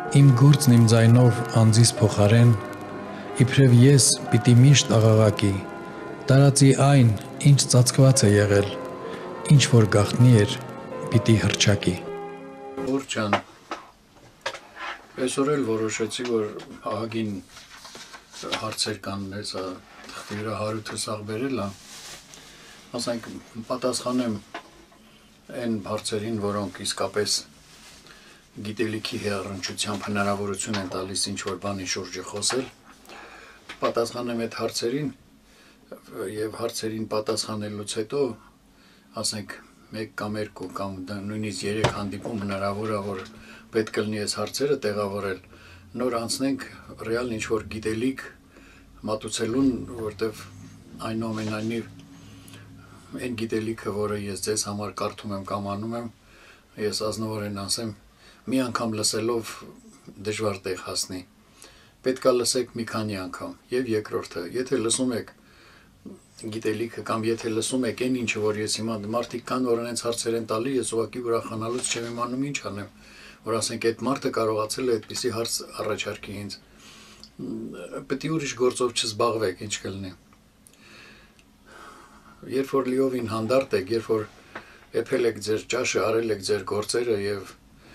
Իմ գործն իմ ձայնով անձիս փոխարեն, իբրև ես պիտի միշտ աղաղակի, տարածի այն, ինչ ծածկված է եղել, ինչ որ գաղտնի էր, պիտի հռչակի։ Ուրճան, այսօր էլ որոշեցի, որ ահագին հարցեր կան նեցա թղթի հարութը սաղ բերել է, ասենք պատասխանեմ այն հարցերին, որոնք իսկապես գիտելիքի հեղառնչությամբ հնարավորություն են տալիս ինչ-որ բանի շուրջը խոսել, պատասխանեմ այդ հարցերին և հարցերին պատասխանելուց հետո, ասենք մեկ կամ երկու կամ նույնիսկ 3 հանդիպում հնարավոր է, որ պետք կլինի այս հարցերը տեղավորել, նոր անցնենք ռեալ ինչ-որ գիտելիք մատուցելուն, որտև այնուամենայնիվ այն գիտելիքը, որը ես ձեզ համար կարդում եմ կամ անում եմ, ես ազնվորեն ասեմ, մի անգամ լսելով դժվար տեղ հասնի, պետք է լսեք մի քանի անգամ, և երկրորդը, եթե լսում եք գիտելիքը կամ եթե լսում եք այն ինչը, որ ես հիմա մարդիկ կան, որ այնց հարցեր են տալի, ես ուղղակի ուրախանալուց չեմ իմանում ինչ անեմ, որ ասենք այդ մարդը կարողացել է այդպիսի հարց առաջարկի ինձ, պետք է ուրիշ գործով չզբաղվեք, ինչ կլինի։ Երբ որ լիովին հանդարտ եք, երբ որ էփել եք ձեր ճաշը, արել եք ձեր գործերը և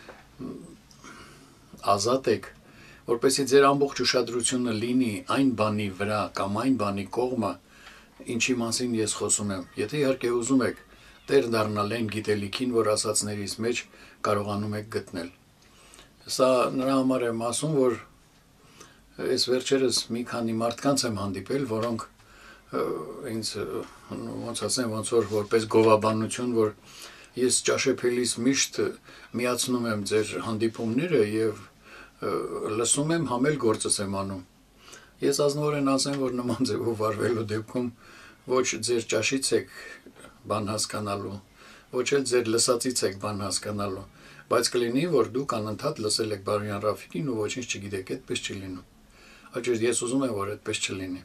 ազատ եք, որպեսզի ձեր ամբողջ ուշադրությունը լինի այն բանի վրա կամ այն բանի կողմը, ինչի մասին ես խոսում եմ, եթե իհարկե ուզում եք տեր դառնալ այն գիտելիքին, որ ասածներից մեջ կարողանում եք գտնել։ Սա նրա համար եմ ասում, որ այս վերջերս մի քանի մարդկանց եմ հանդիպել, որոնք ինձ ոնց ասեմ, ոնց որ որպես գովաբանություն, որ ես ճաշեփելիս միշտ միացնում եմ ձեր հանդիպումները և լսում եմ, համ էլ գործս եմ անում։ Ես ազնվորեն ասեմ, որ նման ձևով վարվելու դեպքում ոչ ձեր ճաշից եք բան հասկանալու, ոչ էլ ձեր լսածից եք բան հասկանալու, բայց կլինի, որ դուք անընդհատ լսել եք Բարոյան Ռաֆիկին ու ոչինչ չգիտեք, այդպես չի լինում։ Հաճույք ես ուզում եմ, որ այդպես չլինի։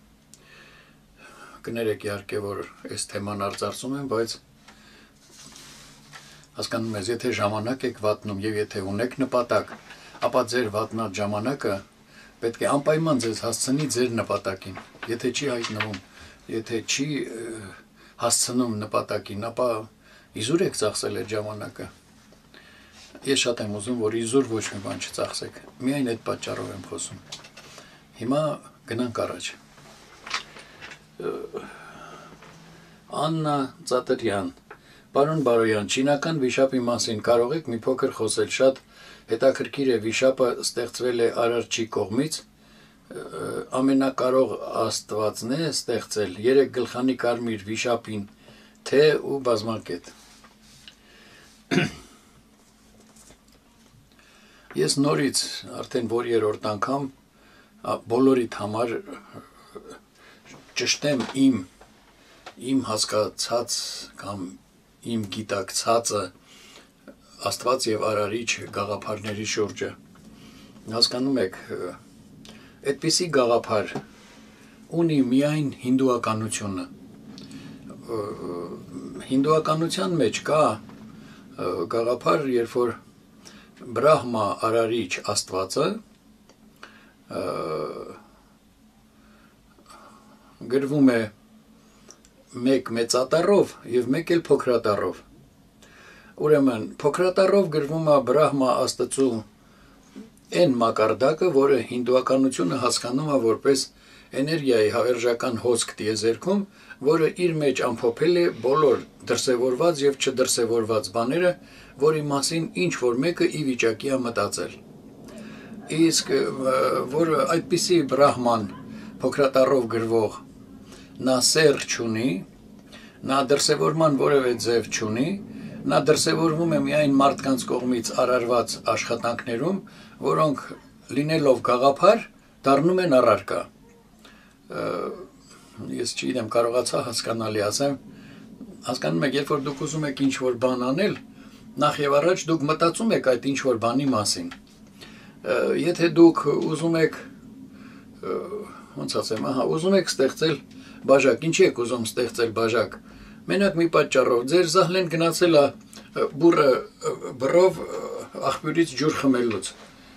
Կներեք իհարկե, որ այս թեման արծարծում եմ, բայց հասկանում ես, եթե ժամանակ եք վատնում և եթե ունեք նպատակ, ապա ձեր վատնած ժամանակը պետք է անպայման ձեզ հասցնի ձեր նպատակին, եթե չի հայտնվում, եթե չի հասցնում նպատակին, ապա իզուր եք ծախսել այդ ժամանակը։ Ես շատ եմ ուզում, որ իզուր ոչ մի բան չծախսեք, միայն այդ պատճառով եմ խոսում։ Հիմա գնանք առաջ։ Աննա Ծատրյան, պարոն Բարոյան, չինական վիշապի մասին կարող եք մի փոքր խոսել, շատ հետաքրքիր է, վիշապը ստեղծվել է Արարչի կողմից, ամենակարող Աստվածն է ստեղծել 3 գլխանի կարմիր վիշապին, թե ու բազմակետ։ Ես նորից արդեն որ 3-րդ անգամ բոլորիդ համար ճշտեմ իմ հասկացած կամ իմ գիտակցածը Աստված և Արարիչ գաղափարների շուրջը։ Հասկանում եք, այդպիսի գաղափար ունի միայն հինդուականությունը։ Հինդուականության մեջ կա գաղափար, երբ որ Բրահմա Արարիչ Աստվածը գրվում է մեկ մեծատառով և մեկ էլ փոքրատառով։ Ուրեմն փոքրատառով գրվում է Բրահմա Աստծու այն մակարդակը, որը հինդուականությունը հասկանում է որպես էներգիայի հավերժական հոսք տիեզերքում, որը իր մեջ ամփոփել է բոլոր դրսևորված և չդրսևորված բաները, որի մասին ինչ-որ մեկը ի վիճակի է մտածել։ Իսկ որ այդպիսի Բրահման փոքրատառով գրվող նա սեռ չունի, նա դրսևորման որևէ ձև չունի, նա դրսևորվում է միայն մարդկանց կողմից արարված աշխատանքներում, որոնք լինելով գաղափար, դառնում են առարկա։ Ես չգիտեմ, կարողացա հասկանալի ասեմ, հասկանում եք, երբ որ դուք ուզում եք ինչ-որ բան անել, նախ և առաջ դուք մտածում եք այդ ինչ-որ բանի մասին։ Եթե դուք ուզում եք, ոնց ասեմ, ուզում եք ստեղծել բաժակ, ինչի եք ուզում ստեղծել բաժակ, մենակ մի պատճառով, ձեր զահլեն գնացել է բուռը բռով աղբյուրից ջուր խմելուց,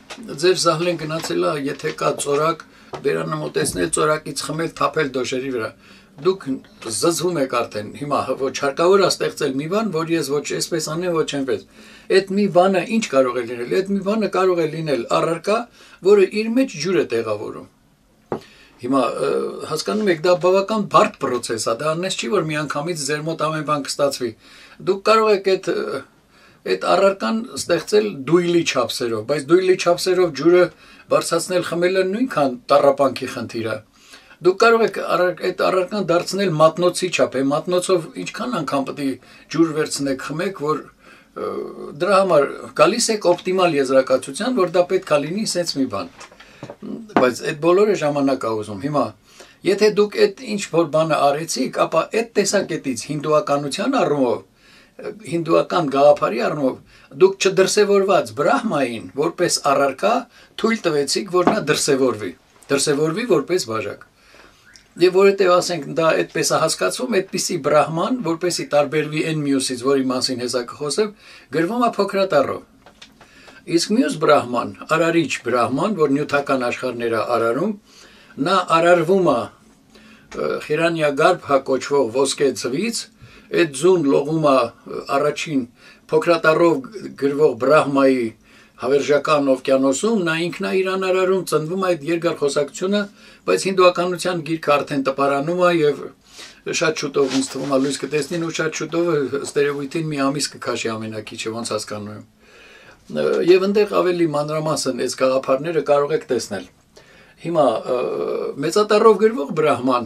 ձեր զահլեն գնացել է, եթե կա ծորակ, բերանը մոտեցնել, ծորակից խմել, թափել դոշերի վրա։ Դուք զզվում եք արդեն, հիմա ոչ հարկավոր է ստեղծել մի բան, որ ես ոչ այսպես անեմ, ոչ այնպես։ Այդ մի բանը ինչ կարող է լինել։ Այդ մի բանը կարող է լինել առարկա, որը իր մեջ ջուր է տեղավորում։ Հիմա հասկանում եք, դա բավական բարդ process է, դա անես չի, որ միանգամից ձեր մոտ ամեն բան կստացվի։ Դուք կարող եք այդ առարկան ստեղծել դույլի չափսերով, բայց դույլի չափսերով ջուրը բարձրացնել խմելը նույնքան տառապանքի խնդիր է։ Դուք կարող եք այդ առարկան դարձնել մատնոցի չափ, մատնոցով ինչքան անգամ պետք է ջուր վերցնեք, խմեք, որ դրա համար գալիս եք օպտիմալ եզրակացության, որ դա պետք է լինի սենց մի բան։ Բայց այդ բոլորը ժամանակ է ուզում։ Հիմա, եթե դուք այդ ինչ որ բանը արեցիք, ապա այդ տեսակետից հինդուականության առումով, հինդուական գաղափարի առումով դուք չդրսևորված բրահմային որպես առարկա թույլ տվեցիք, որ նա դրսևորվի որպես բաժակ։ Եվ որովհետև ասենք դա այդպես է հասկացվում, այդպիսի բրահման, որպեսի տարբերվի այն մյուսից, որի մասին հեսա կխոսեմ, գրվում է փոքրատառով։ Իսկ մյուս բրահման, արարիչ բրահման, որ նյութական աշխարհները արարում, նա արարվում է Խիրանյագարբհա կոչվող ոսկե ծվից, այդ ձուն լողում է առաջին փոքրատառով գրվող բրահմայի հավերժական օվկիանոսում, նա ինքն է իրան արարում, ծնվում այդ երկար խոսակցությունը, բայց հինդուականության գիրքը արդեն տպարանում է եւ շատ շուտով ինձ թվում է լույս կտեսնին ու շատ շուտով ստերեոյթին մի ամիս կքաշի ամենակիչը, ոնց հասկանում եմ։ Եվ այնտեղ ավելի մանրամասն այս գաղափարները կարող եք տեսնել։ Հիմա մեծատառով գրվող բրահման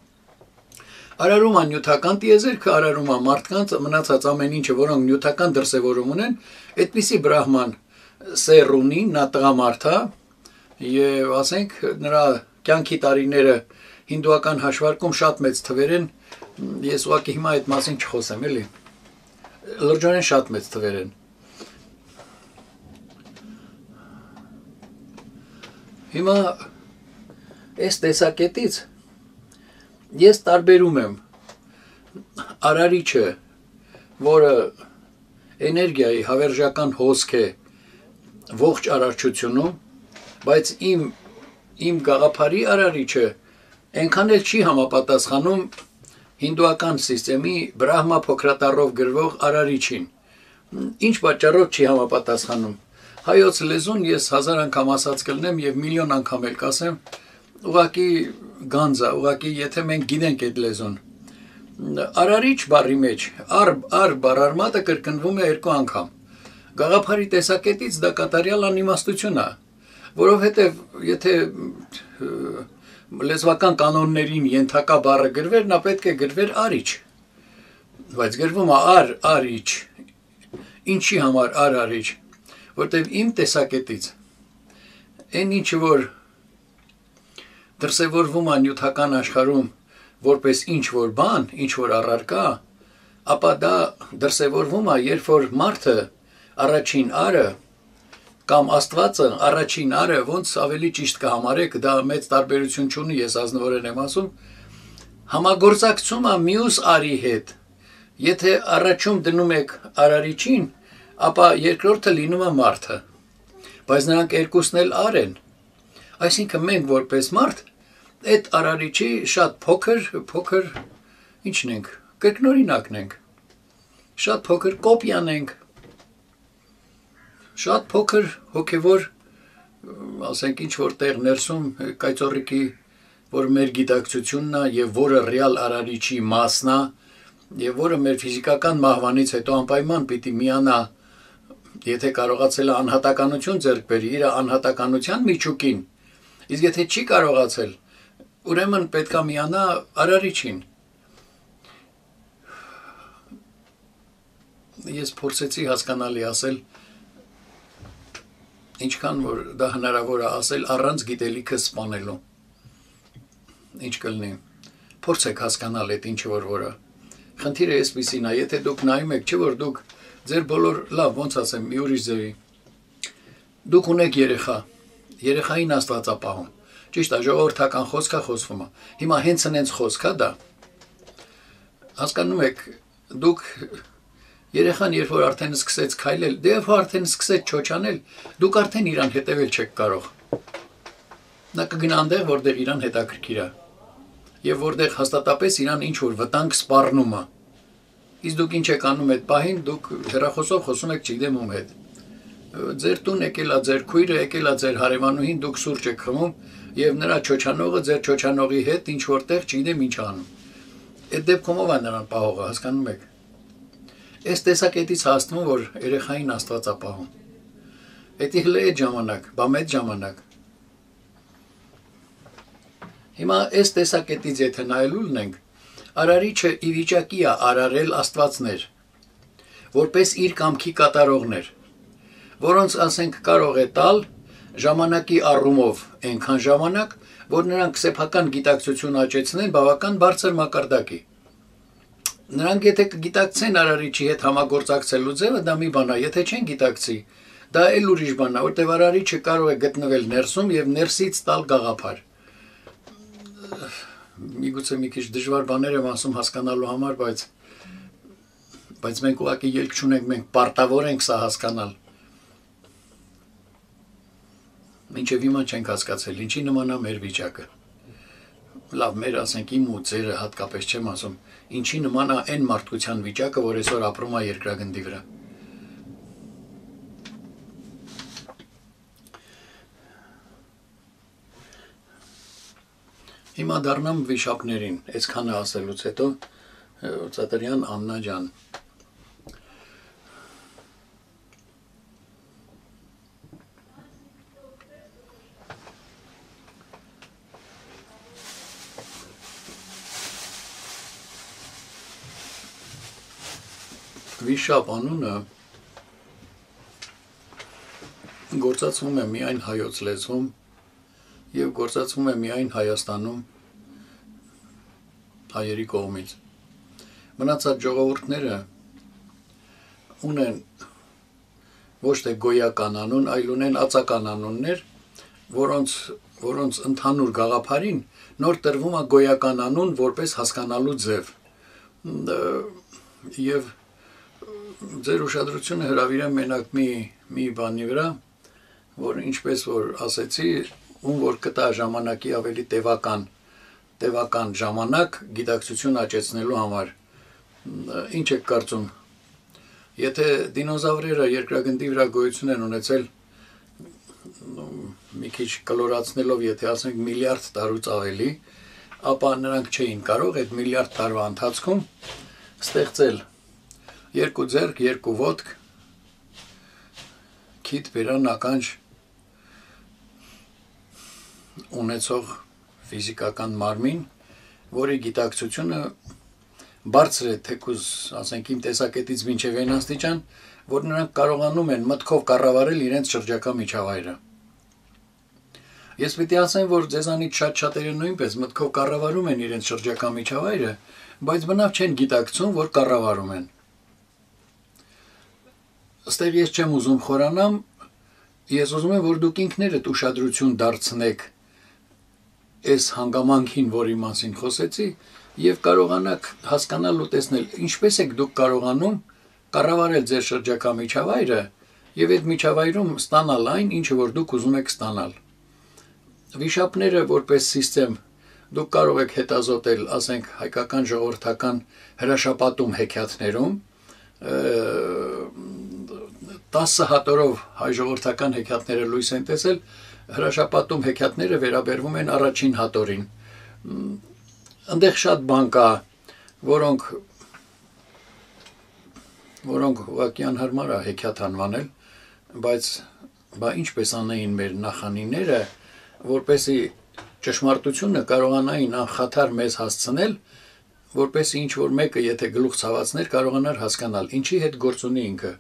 արարում է նյութական տիեզերքը, արարում է մարդկանց մնացած ամեն ինչը, որոնք նյութական դրսևորում ունեն, այդպիսի բրահման սեր ունի, նա տղամարդ է, եւ ասենք նրա կյանքի տարիները հինդուական հաշվարկում շատ մեծ թվեր են, ես ուղղակի հիմա այդ մասին չխոսեմ, էլի։ Լրջորեն շատ մեծ թվեր են։ Հիմա այս տեսակետից ես տարբերում եմ արարիչը, որը էներգիայի հավերժական հոսք է ողջ արարչությունում, բայց իմ գաղափարի արարիչը այնքան էլ չի համապատասխանում հինդուական սիստեմի բրահմա փոքրատառով գրվող արարիչին։ Ինչ պատճառով չի համապատասխանում։ Հայոց լեզուն ես 1000 անգամ ասած կլնեմ եւ միլիոն անգամ էլ կասեմ, ուղղակի գանձա, ուղղակի եթե մենք գիտենք այդ լեզուն։ Արարիչ բառի մեջ ար բառարմատը կրկնվում է 2 անգամ։ Գաղափարի տեսակետից դա կատարյալ անիմաստություն է, որովհետև եթե լեզվական կանոններին ենթակա բառը գրվեր, նա պետք է գրվեր արիչ, բայց գրվում է արիչ, ինչի համար արիչ, որտև իմ տեսակետից այն ինչը որ դրսևորվում է նյութական աշխարհում որպես ինչ որ բան, ինչ որ առարկա, ապա դա դրսևորվում է, երբ որ մարդը առաջին արը կամ Աստվածը առաջին արը, ոնց ավելի ճիշտ կհամարեք, դա մեծ տարբերություն չունի, ես ազնվորեն եմ ասում, համագործակցում է մյուս արի հետ։ Եթե առաջում դնում եք արարիչին, ապա երկրորդը լինում է մարդը։ Բայց նրանք երկուսն էլ ար են։ Այսինքն մենք որպես մարդ այդ արարիչի շատ փոքր ինչն ենք, կրկնօրինակն ենք։ Շատ փոքր կոպիան ենք։ Շատ փոքր հոգևոր, ասենք ինչ որ տեղ ներսում կայծորիկի, որ մեր գիտակցությունն է եւ որը ռեալ արարիչի մասն է եւ որը մեր ֆիզիկական մահվանից հետո անպայման պիտի միանա, եթե կարողացել է անհատականություն ձեռք բերի իր անհատականության միջուկին, իսկ եթե չի կարողացել, ուրեմն պետք է միանա արարիչին։ Ես փորձեցի հասկանալի ասել, ինչքան որ դա հնարավոր է ասել առանց գիտելիքը սպանելու։ Ինչ կլինի։ Փորձեք հասկանալ այդ ինչը որը։ Խնդիրը էսպիսին է, եթե դուք նայում եք, չէ՞ որ դուք ձեր բոլոր լավ, ոնց ասեմ, մի ուրիշ ձևի։ Դուք ունեք երեխա։ Երեխային Աստվածապահում։ Ճիշտ է, ժողովրդական խոսքա խոսվում է։ Հիմա հենց այնց խոսքա դա։ Հասկանում եք, դուք Երեխան երբ որ արդեն սկսեց քայլել, դե երբ որ արդեն սկսեց չոչանել, դուք արդեն իրան հետևել չեք կարող։ Նա կգնա այնտեղ, որտեղ իրան հետաքրքիր է։ Եվ որտեղ հաստատապես իրան ինչ որ վտանգ սպառնում է։ Իսկ դուք ինչ եք անում այդ պահին, դուք հեռախոսով խոսում եք չգիտեմ ում հետ։ Ձեր տուն եկել է ձեր քույրը, եկել է ձեր հարևանուհին, դուք սուրճ եք խմում եւ նրա չոչանողը ձեր չոչանողի հետ ինչ որտեղ չգիտեմ ինչ անում։ Այդ դեպքում ով է նրան պահողը, հասկանում եք։ Այս տեսակետից հասնում որ երեխային Աստված է պահում։ Դա հենց այդ ժամանակ, բա մեծ ժամանակ։ Հիմա այս տեսակետից եթե նայելու լինենք, Արարիչը ի վիճակի է արարել աստվածներ, որպես իր կամքի կատարողներ, որոնց ասենք կարող է տալ ժամանակի առումով այնքան ժամանակ, որ նրանք սեփական գիտակցություն աճեցնեն բավական բարձր մակարդակի։ Նրանք եթե կգիտակցեն Արարիչի հետ համագործակցելու ձևը, դա մի բան է, եթե չեն գիտակցի, դա էլ ուրիշ բան է, որտեղ Արարիչը կարող է գտնվել ներսում եւ ներսից տալ գաղափար։ Միգուցե մի քիչ դժվար բաներ եմ ասում հասկանալու համար, բայց մենք ուղղակի ելք չունենք, մենք պարտավոր ենք սա հասկանալ։ Մինչև հիմա չենք հասկացել, ինչի նման է մեր վիճակը։ Լավ, մեր ասենք իմ ու ձերը հատկապես չեմ ասում, ինչի նման է այն մարդկության վիճակը, որ այսօր ապրում է երկրագնդի վրա։ Հիմա դառնամ վիշապներին, այսքանը ասելուց հետո Ծատրյան Աննա ջան։ Վիշապ անունը գործածվում է միայն հայոց լեզվում և գործածվում է միայն Հայաստանում հայերի կողմից։ Մնացած ժողովուրդները ունեն ոչ թե գոյական անուն, այլ ունեն ածական անուններ, որոնց ընդհանուր գաղափարին նոր տրվում է գոյական անուն որպես հասկանալու ձև։ Եվ ձեր ուշադրությունը հրավիրեմ մենակ մի բանի վրա, որ ինչպես որ ասեցի, ում որ կտա ժամանակի ավելի տևական ժամանակ գիտակցություն աճեցնելու համար։ Ինչ եք կարծում, եթե դինոզավրերը երկրագնդի վրա գոյություն են ունեցել, մի քիչ կլորացնելով, եթե ասենք միլիարդ տարուց ավելի, ապա նրանք չէին կարող այդ միլիարդ տարվա ընթացքում ստեղծել երկու ձեռք, երկու ոտք, քիթ, բերան, ականջ ունեցող ֆիզիկական մարմին, որի գիտակցությունը բարձր է թեկուզ, ասենք իմ տեսակետից մինչև այն աստիճան, որ նրանք կարողանում են մտքով կառավարել իրենց շրջակա միջավայրը։ Ես պիտի ասեմ, որ ձեզանից շատ-շատերը նույնպես մտքով կառավարում են իրենց շրջակա միջավայրը, բայց բնավ չեն գիտակցում, որ կառավարում են։ Ստեղ ես չեմ ուզում խորանամ, ես ուզում եմ, որ դուք ինքներդ ուշադրություն դարձնեք այս հանգամանքին, որի մասին խոսեցի, եւ կարողանաք հասկանալ ու տեսնել, ինչպես եք դուք կարողանում կառավարել ձեր շրջակա միջավայրը եւ այդ միջավայրում ստանալ այն, ինչը որ դուք ուզում եք ստանալ։ Վիշապները որպես համակարգ դուք կարող եք հետազոտել, ասենք, հայկական ժողովրդական հրաշապատում հեքիաթներում, 10 հատորով հայ ժողովրդական հեքիաթները լույս են տեսել, հրաշապատում հեքիաթները վերաբերվում են առաջին հատորին։ Այնտեղ շատ բան կա, որոնք ուղղակի անհարմար է հեքիաթ անվանել, բայց ինչպես անեին մեր նախանիները, որպեսզի ճշմարտությունը կարողանային անխաթար մեզ հասցնել, որպեսզի ինչ որ մեկը եթե գլուխ ցավացներ կարողանար հասկանալ, ինչի հետ գործ ունի ինքը։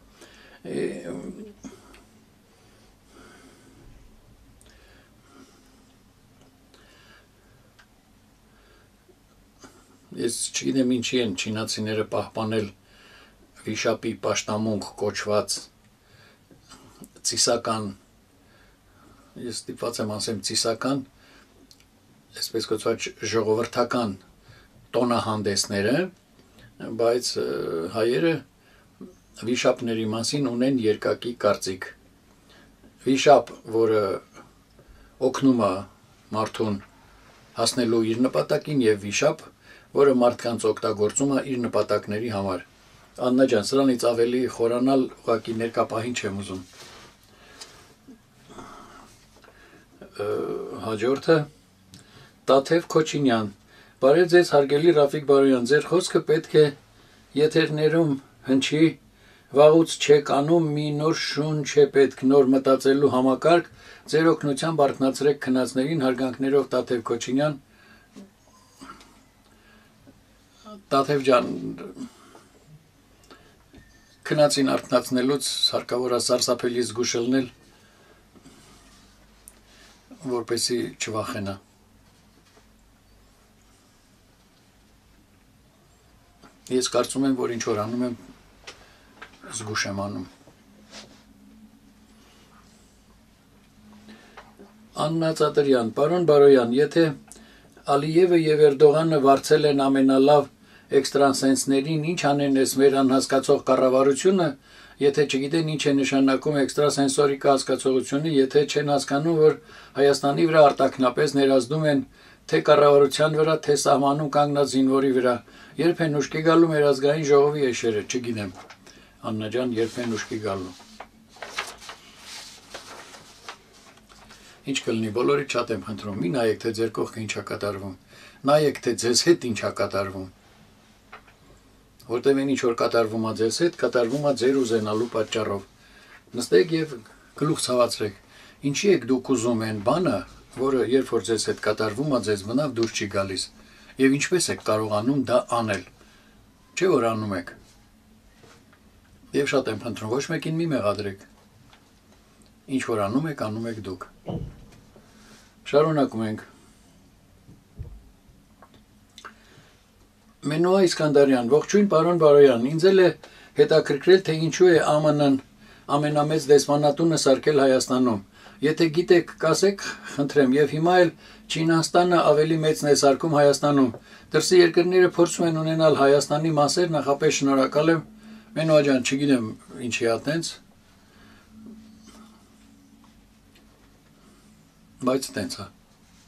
Ես չգիտեմ ինչի են չինացիները պահպանել վիշապի պաշտամունք կոչված ծիսական, ես ստիպված եմ ասեմ ծիսական, այսպես կոչված ժողովրդական տոնահանդեսները, բայց հայերը վիշապների մասին ունեն երկակի կարծիք։ Վիշապ, որը օգնում է մարդուն հասնելու իր նպատակին, եւ վիշապ, որը մարդկանց օգտագործում է իր նպատակների համար։ Աննա ջան, սրանից ավելի խորանալ ուղղակի ներկապահին չեմ ուզում։ Հաջորդը Տաթև Քոչինյան։ Բարև ձեզ, հարգելի Ռաֆիկ Բարոյան, ձեր խոսքը պետք է եթերներում հնչի, վաղուց չեք անում, մի նոր շունչ է պետք, նոր մտածելու համակարգ, ձեր օգնությամբ արթնացրեք քնածներին, հարգանքներով Տաթև Քոչինյան։ Տաթև ջան, քնածին արթնացնելուց հարկավոր է սարսափելի զգուշ ելնել, որպեսզի չվախենա։ Ես կարծում եմ, որ ինչ որ անում եմ, զգուշ եմ անում։ Աննա Ծատրյան, պարոն Բարոյան, եթե Ալիևը եւ Էրդողանը վարձել են ամենալավ էքստրասենսներին, ինչ անեն էս մեր անհասկացող կառավարությունը, եթե չգիտեն ինչ է նշանակում էքստրասենսորիկա հասկացողությունը, եթե չեն հասկանում, որ Հայաստանի վրա արտաքնապես ներազդում են թե կառավարության վրա, թե սահմանում կանգնած զինվորի վրա, երբ են ուշքի գալու մեր ազգային ժողովի էշերը, չգիտեմ, Աննա ջան, երբ են ուշքի գալու։ Ինչ կլինի, բոլորից շատ եմ խնդրում, մի նայեք, թե ձեր կողքը ինչ է կատարվում, նայեք, թե ձեզ հետ ինչ է կատարվում, որտեղ ինչ որ կատարվում է ձեզ հետ, կատարվում է ձեր ուզենալու պատճառով։ Նստեք եւ գլուխ ցավացրեք, ինչի եք դուք ուզում են բանը, որը երբ որ ձեզ հետ կատարվում է, ձեզ մնավ դուրս չի գալիս, եւ ինչպես եք կարողանում դա անել, չէ՞ որ անում եք։ Եվ շատ եմ խնդրում, ոչ մեկին մի մեղադրեք, ինչ որ անում եք դուք։ Շարունակում ենք։ Մենուա Իսկանդարյան, ողջույն պարոն Բարոյան, ինձ էլ է հետաքրքրել, թե ինչու է ԱՄՆ-ն ամենամեծ դեսպանատունը սարքել Հայաստանում։ Եթե գիտեք, կասեք, խնդրեմ, եւ հիմա էլ Չինաստանը ավելի մեծն է սարքում Հայաստանում։ Դրսի երկրները փորձում են ունենալ Հայաստանի մասեր, նախապես շնորհակալ եմ։ Մենուա ջան, չգիտեմ ինչի է այդպես, բայց այդպես է։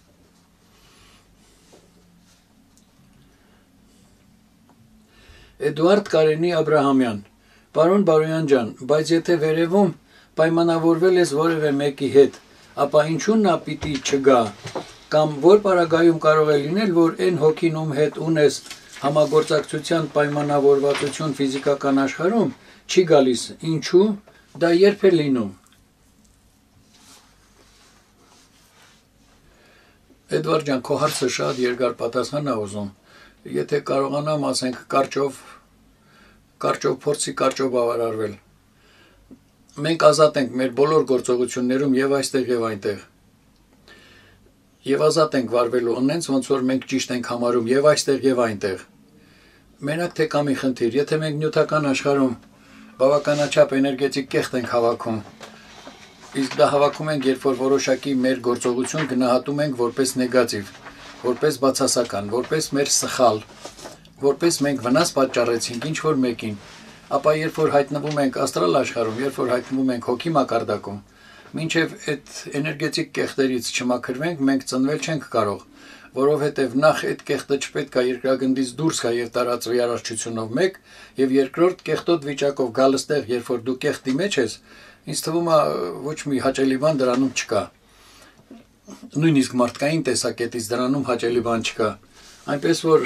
Էդուարդ Կարենի Աբրահամյան, պարոն Բարոյան ջան, բայց եթե վերևում պայմանավորվել ես որևէ մեկի հետ, ապա ինչու նա պիտի չգա, կամ որ պարագայում կարող է լինել, որ այն հոգին ում հետ ունես համագործակցության պայմանավորվածություն ֆիզիկական աշխարհում չի գալիս, ինչու, դա երբ է լինում։ Էդվարդ ջան, քո հարցը շատ երկար պատասխան է ուզում։ Եթե կարողանամ, ասենք, կարճով փորձի կարճով բավարարվել։ Մենք ազատ ենք մեր բոլոր գործողություններում եւ այստեղ եւ այնտեղ։ Եվ ազատ ենք վարվելու այնց, ոնց որ մենք ճիշտ ենք համարում եւ այստեղ եւ այնտեղ։ Մենակ թե կամի խնդիր, եթե մենք նյութական աշխարհում բավականաչափ էներգետիկ կեղտ ենք հավաքում, իսկ դա հավաքում ենք, երբ որ որոշակի մեր գործողություն գնահատում ենք որպես նեգատիվ, որպես բացասական, որպես մեր սխալ, որպես մենք վնաս պատճառեցինք ինչ որ մեկին, ապա երբ որ հայտնվում ենք աստրալ աշխարհում, երբ որ հայտնվում ենք հոգի մակարդակում, մինչև այդ էներգետիկ կեղտերից չմաքրվենք, մենք ծնվել չենք կարող, որովհետև նախ այդ կեղտը չպետք է երկրագնդից դուրս գա եւ տարածվի առողջությունով մեկ, եւ երկրորդ կեղտոտ վիճակով գալ ստեղ, երբ որ դու կեղտի մեջ ես, ինձ թվում է ոչ մի հաճելի բան դրանում չկա։ Նույնիսկ մարդկային տեսակետից դրանում հաճելի բան չկա։ Այնպես որ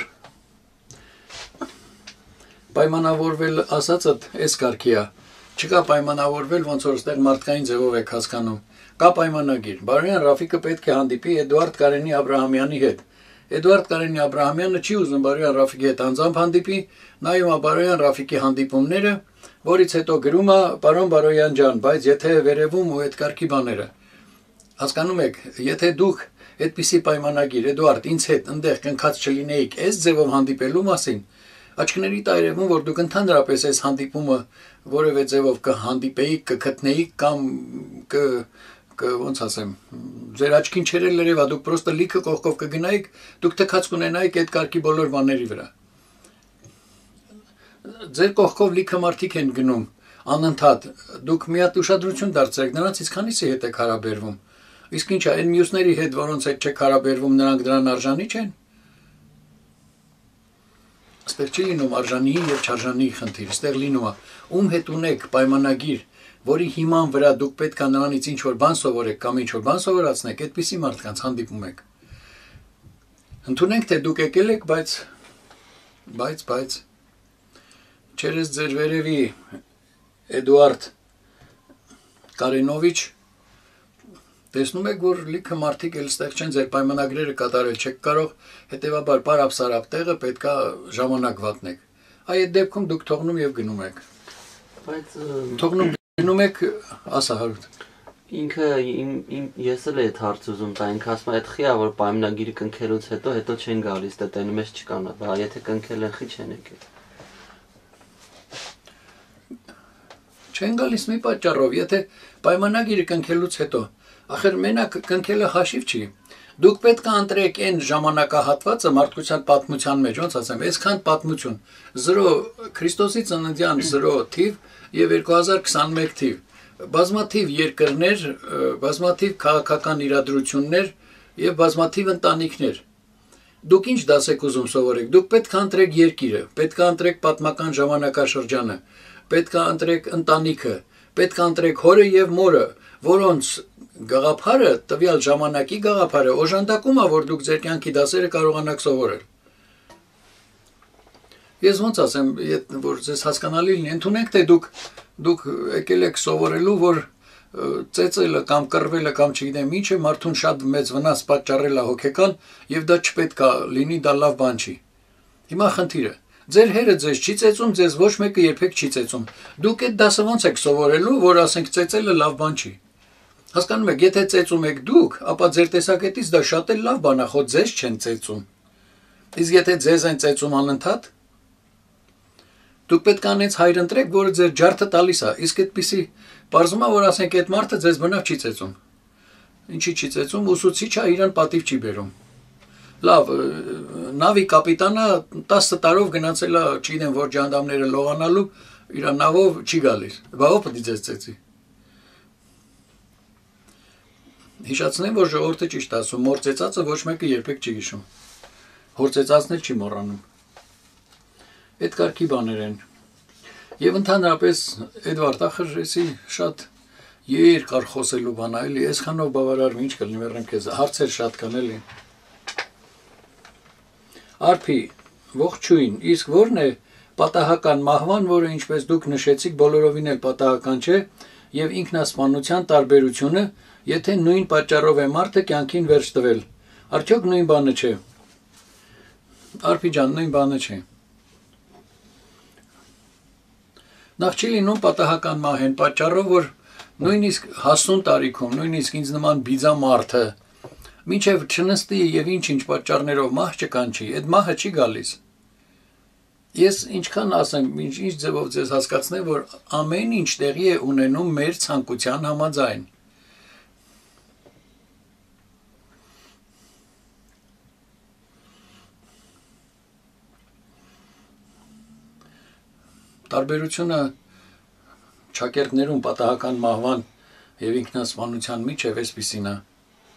պայմանավորվել ասածդ էս կարգի է։ Չկա պայմանավորվել, ոնց որ այստեղ մարդկային ձևով եք հասկանում։ Կա պայմանագիր։ Բարոյան Ռաֆիկը պետք է հանդիպի Էդուարդ Կարենի Աբրահամյանի հետ։ Էդուարդ Կարենի Աբրահամյանը չի ուզում Բարոյան Ռաֆիկի հետ անձամբ հանդիպի, նայում է Բարոյան Ռաֆիկի հանդիպումները, որից հետո գրում է պարոն Բարոյան ջան, բայց եթե վերևում ու այդ կարգի բաները։ Հասկանում եք, եթե դուք այդպիսի պայմանագիր Էդուարդ ինձ հետ այնտեղ կնքած չլինեիք այս ձևով հանդիպելու մասին, աչքների տայրևում, որ դուք ընդհանրապես այս հանդիպումը որևէ ձևով կհանդիպեիք, կգտնեիք կամ ոնց ասեմ, ձեր աչքին չեր լրիվա, դուք պրոստը լիքը կողքով կգնայիք, դուք թքած կունենայիք այդ կարգի բոլոր բաների վրա։ ձեր կողքով լիքը մարդիկ են գնում անընդհատ, դուք մի հատ ուշադրություն դարձրեք, նրանցից քանիսի հետ եք հարաբերվում, իսկ ինչա, այն մյուսների հետ, որոնց հետ չեք հարաբերվում, նրանք դրան արժանի չեն։ Այստեղ չի լինում արժանիի եւ չարժանիի խնդիր, այստեղ լինում է ում հետ ունեք պայմանագիր, որի հիման վրա դուք պետք է նրանից ինչ որ բան սովորեք կամ ինչ որ բան սովորացնեք, այդպիսի մարդկանց հանդիպում եք։ Ընդունենք, թե դուք եկել եք, բայց չերես ձեր վերևի Էդուարդ Կարենովիչ տեսնում եք, որ լիքը մարդիկ էլ ստեղ չեն ձեր պայմանագրերը կատարել, չեք կարող, հետևաբար պարապ-սարապ տեղը պետք է ժամանակ վատնեք։ Այդ դեպքում դուք թողնում եւ գնում եք։ Բայց Թողնում գնում եք, ասա Հարութ։ ինքը ես էլ այդ հարց ուզում տա, ինքը ասում է այդ խիա, որ պայմանագիրը կնքելուց հետո չեն գալիս, դե տենում ես չկան, բա եթե կնքել են խի չեն եկել։ Չեն գալիս մի պատճառով, եթե պայմանագիրը կնքելուց հետո, ախր մենակ կնքելը հաշիվ չի։ Դուք պետք է ընտրեք այն ժամանակահատվածը մարդկության պատմության մեջ, ոնց ասեմ, այսքան պատմություն, 0 Քրիստոսի ծննդյան 0 թիվ եւ 2021 թիվ, բազմաթիվ երկրներ, բազմաթիվ քաղաքական իրադրություններ եւ բազմաթիվ ընտանիքներ։ Դուք ինչ դաս եք ուզում սովորեք, դուք պետք է ընտրեք երկիրը, պետք է ընտրեք պատմական ժամանակաշրջանը, պետք է ընտրեք ընտանիքը, պետք է ընտրեք հորը եւ մորը, որոնց գաղափարը, տվյալ ժամանակի գաղափարը օժանդակում է, որ դուք ձեր կյանքի դասերը կարողանաք սովորել։ Ես ոնց ասեմ, որ ձեզ հասկանալի լինի, ընդունենք, թե դուք եկել եք սովորելու, որ ծեծելը կամ կռվելը կամ չգիտեմ ինչը մարդուն շատ մեծ վնաս պատճառել է հոգեկան եւ դա չպետք է լինի, դա լավ բան չի։ Հիմա խնդիրը, ձեր հերը ձեզ չի ծեծում, ձեզ ոչ մեկը երբեք չի ծեծում։ Դուք այդ դասը ոնց եք սովորելու, որ ասենք ծեծելը լավ բան չի։ Հասկանում եք, եթե ծեծում եք դուք, ապա ձեր տեսակետից դա շատ էլ լավ բան է, խո ձեզ չեն ծեծում։ Իսկ եթե ձեզ են ծեծում անընդհատ, դուք պետք է անենց հայր ընտրեք, որը ձեր ջարդը տալիս է, իսկ այդպիսի պարզում է, որ ասենք այդ մարդը ձեզ բնավ չի ծեծում։ Ինչի չի ծեծում, ուսուցիչը իրան պատիվ չի բերում։ Լավ, նավի կապիտանը 10 տարով գնացել է, չգիտեմ որ ջանդամները լողանալու, իր նավով չի գալիս։ Բա ո՞վ պետք է ձեզ ծեծի։ Հիշացնեմ, որ ժողովուրդը ճիշտ է ասում, մոր ծեծածը ոչ մեկը երբեք չի հիշում։ Հոր ծեծածն էլ չի մոռանում։ Այդ կարգի բաներ են։ Եվ ընդհանրապես Էդվարդ ախր էսի շատ երկար խոսելու բան է, էլի, այսքանով բավարար ինչ կլինի, մեռնեմ քեզ, հարցեր շատ կան, էլի։ Արփի, ողջույն, իսկ ո՞րն է պատահական մահվան, որը ինչպես դուք նշեցիք, բոլորովին էլ պատահական չէ, եւ ինքնասպանության տարբերությունը, եթե նույն պատճառով է մարդը կյանքին վերջ տվել։ Արդյոք նույն բանը չէ։ Արփի ջան, նույն բանը չէ։ Նախ չի լինում պատահական մահ են պատճառով, որ նույնիսկ հասուն տարիքում, նույնիսկ ինձ նման բիձա մարդը, մինչև չնստի եւ ինչ պատճառներով մահ չկանչի, այդ մահը չի գալիս։ Ես ինչքան ասեմ, ինչ ձևով ձեզ հասկացնեմ, որ ամեն ինչ տեղի է ունենում մեր ցանկության համաձայն։ Տարբերությունը ճակերտներում պատահական մահվան եւ ինքնասպանության միջև էսպիսին է։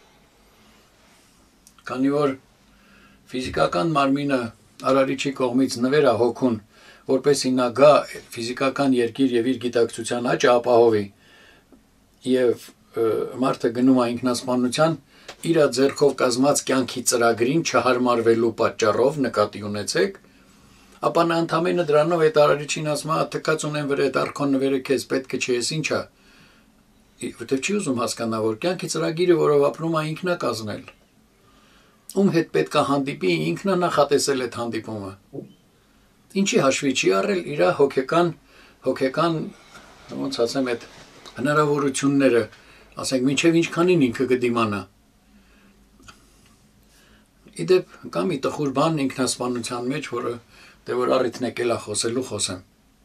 Քանի որ ֆիզիկական մարմինը արարիչի կողմից նվեր է հոգուն, որպեսզի նա գա ֆիզիկական երկիր եւ իր գիտակցության աճը ապահովի, եւ մարդը գնում է ինքնասպանության իր ձեռքով կազմած կյանքի ծրագրին չհարմարվելու պատճառով նկատի ունեցեք, ապա նա ընդամենը դրանով այդ արարիչին ասում է, թքած ունեմ վրա այդ արքոն նվերը քեզ պետք չէ, ես ինչա։ Որտեւ չի ուզում հասկանա, որ կյանքի ծրագիրը, որով ապրում է, ինքն է կազմել։ Ում հետ պետք է հանդիպի, ինքն է նախատեսել այդ հանդիպումը։ Ինչի հաշվի չի առել իր հոգեկան, ոնց ասեմ, այդ հնարավորությունները, ասենք, մինչև ինչքանին ինքը կդիմանա։ Իդեպ կա մի տխուր բան ինքնասպանության մեջ, որը դե որ առիթն եկել է խոսելու խոսեմ։